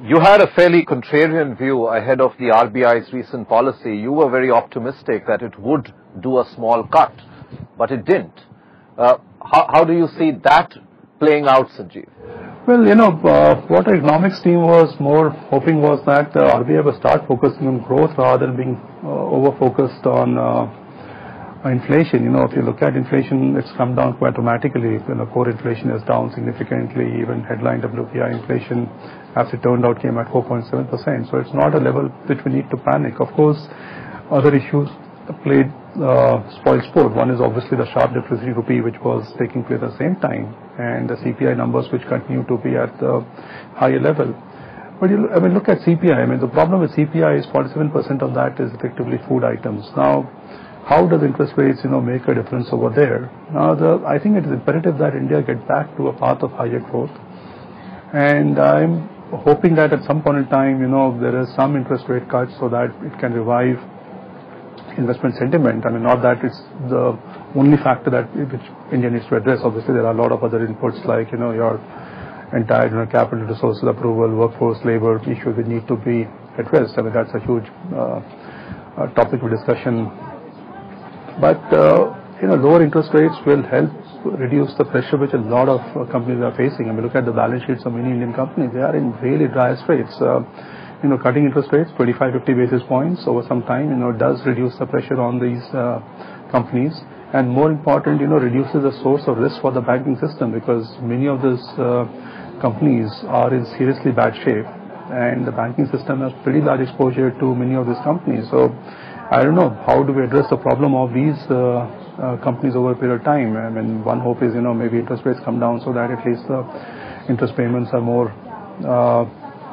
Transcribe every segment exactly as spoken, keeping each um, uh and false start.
You had a fairly contrarian view ahead of the R B I's recent policy. You were very optimistic that it would do a small cut, but it didn't. Uh, how, how do you see that playing out, Sanjeev? Well, you know, uh, what our economics team was more hoping was that the R B I will start focusing on growth rather than being uh, over-focused on uh, inflation. You know, if you look at inflation, it's come down quite dramatically. You know, core inflation is down significantly. Even headline W P I inflation, as it turned out, came at four point seven percent. So it's not a level which we need to panic. Of course, other issues played uh, spoil sport. One is obviously the sharp depreciation rupee, which was taking place at the same time, and the C P I numbers, which continue to be at the higher level. But you, I mean, look at C P I. I mean, the problem with C P I is forty-seven percent of that is effectively food items. Now, how does interest rates, you know, make a difference over there? Now, the, I think it is imperative that India get back to a path of higher growth, and I'm hoping that at some point in time, you know, there is some interest rate cuts so that it can revive investment sentiment. I mean, not that it's the only factor that which India needs to address. Obviously, there are a lot of other inputs like, you know, your entire, you know, capital resources approval, workforce, labor issues that need to be addressed. I mean, that's a huge uh, uh, topic of discussion. But, uh, you know, lower interest rates will help reduce the pressure which a lot of uh, companies are facing. I mean, look at the balance sheets of many Indian companies. They are in really dire straits. Uh, you know, cutting interest rates, twenty-five, fifty basis points over some time, you know, does reduce the pressure on these uh, companies. And more important, you know, reduces the source of risk for the banking system, because many of these uh, companies are in seriously bad shape. And the banking system has pretty large exposure to many of these companies. So, I don't know, how do we address the problem of these uh, uh, companies over a period of time? I mean, one hope is, you know, maybe interest rates come down so that at least the interest payments are more, uh,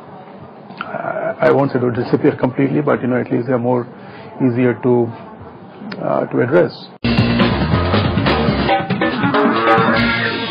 I won't say to disappear completely, but, you know, at least they are more easier to, uh, to address.